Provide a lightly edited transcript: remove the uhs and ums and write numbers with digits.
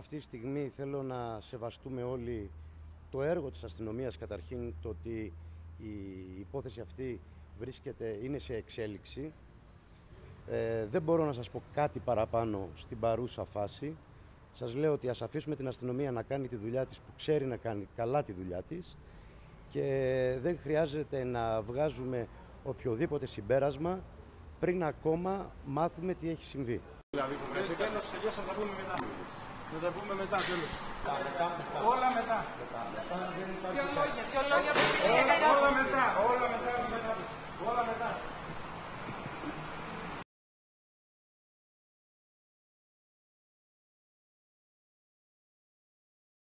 αυτή τη στιγμή θέλω να σεβαστούμε όλοι το έργο της αστυνομίας, καταρχήν το ότι η υπόθεση αυτή είναι σε εξέλιξη. Δεν μπορώ να σας πω κάτι παραπάνω στην παρούσα φάση. Σας λέω ότι ας αφήσουμε την αστυνομία να κάνει τη δουλειά της, που ξέρει να κάνει καλά τη δουλειά της, και δεν χρειάζεται να βγάζουμε οποιοδήποτε συμπέρασμα πριν ακόμα μάθουμε τι έχει συμβεί. Τέλος, τελειώσαμε, θα τα πούμε μετά. Θα τα πούμε μετά, τέλος. Όλα μετά.